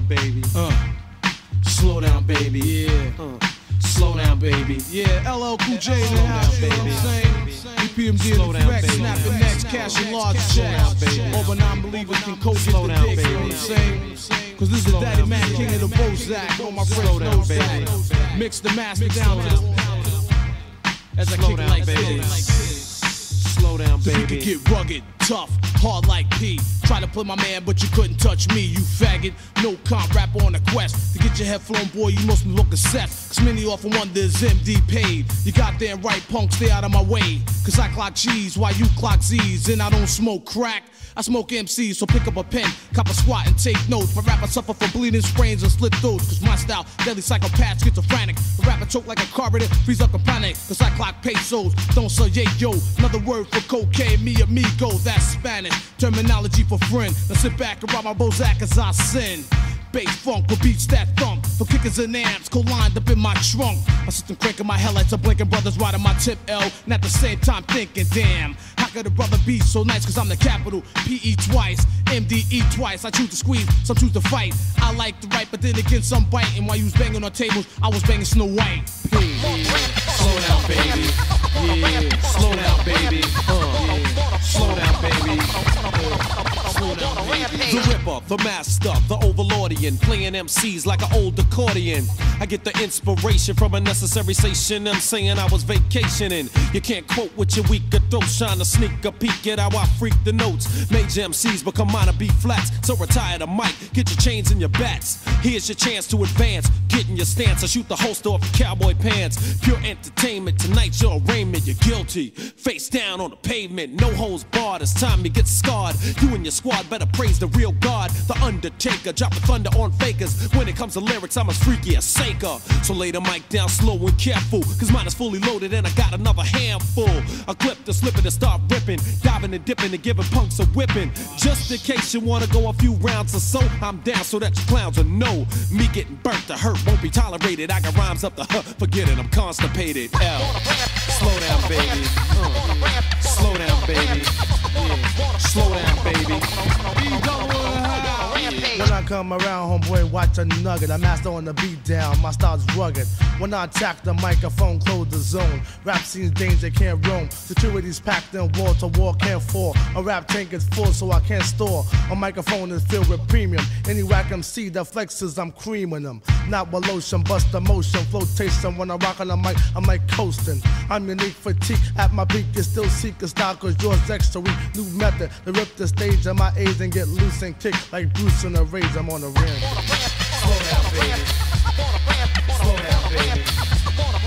baby. Slow down, baby. Yeah. Slow down, baby. Yeah, LL Cool J in the house, you know what I'm saying? EPMD LL Cool J, snapping necks, cashing large checks. All but non-believers can coach it the dick, you know what I'm saying? Cause this is the Daddy Man, king of the Bozak. All my friends know that. Mix the master down as I kick it like this. Slow down, baby. You can get rugged, tough, hard like P. Try to play my man, but you couldn't touch me, you faggot. No comp rapper on a quest. To get your head flown, boy, you must be looking set. Cause many often wonder is MD paid. You goddamn right, punk, stay out of my way. Cause I clock G's while you clock Z's. And I don't smoke crack, I smoke MCs, so pick up a pen, cop a squat and take notes. For rapper suffer from bleeding sprains and slit throats. Cause my style, deadly psychopath, schizophrenic. The rapper choke like a carburetor, freeze up and panic. Cause I clock pesos, don't say yeah yo. Another word for cocaine, mi amigo, that's Spanish. Terminology for friend. Now sit back and rob my Bozak as I sin. Bass funk with beats that thump. For kickers and amps, co-lined up in my trunk. My system cranking my headlights, are blinking brothers riding my tip L. And at the same time thinking, damn, how could a brother be so nice? Cause I'm the capital, P-E twice, M-D-E twice. I choose to squeeze, some choose to fight. I like to write, but then again some bite. And while you was banging on tables, I was banging Snow White. Slow down, baby. Yeah, slow down, baby. Slow down, baby. Slow down, baby. The Ripper, the Master, the Overlordian, playing MCs like an old accordion. I get the inspiration from a necessary station. I'm saying I was vacationing. You can't quote with your weaker throat, trying to sneak a peek at how I freak the notes. Major MCs become minor B flats, so retire the mic, get your chains and your bats. Here's your chance to advance, get in your stance. I shoot the holster off your cowboy pants. Pure entertainment, tonight's your arraignment. You're guilty, face down on the pavement, no holds barred. It's time you get scarred. You and your squad better praise the real God, the Undertaker, dropping thunder on fakers. When it comes to lyrics, I'm as freaky as Saker. So lay the mic down slow and careful, cause mine is fully loaded and I got another handful. I clip the slipping and start ripping, diving and dipping and giving punks a whipping. Just in case you wanna go a few rounds or so, I'm down so that you clowns will know. Me getting burnt to hurt won't be tolerated. I got rhymes up the forget it, I'm constipated. L. Slow down, baby. Slow down, baby. Yeah. Slow down, baby. When I come around, homeboy, watch a nugget. I master on the beat down, my style's rugged. When I attack the microphone, close the zone. Rap scene's danger, can't roam. Security's packed in wall to wall, can't fall. A rap tank is full, so I can't store. A microphone is filled with premium. Any whack MC that flexes, I'm creaming them. Not with lotion, bust the motion, flotation. When I rock on the mic, I'm like coasting. I'm unique fatigue, at my peak, you still seek a style, cause yours extra weak. New method to rip the stage of my age and get loose and kick like Bruce in a rage. I'm on the rim. Slow down, baby. Slow down, baby.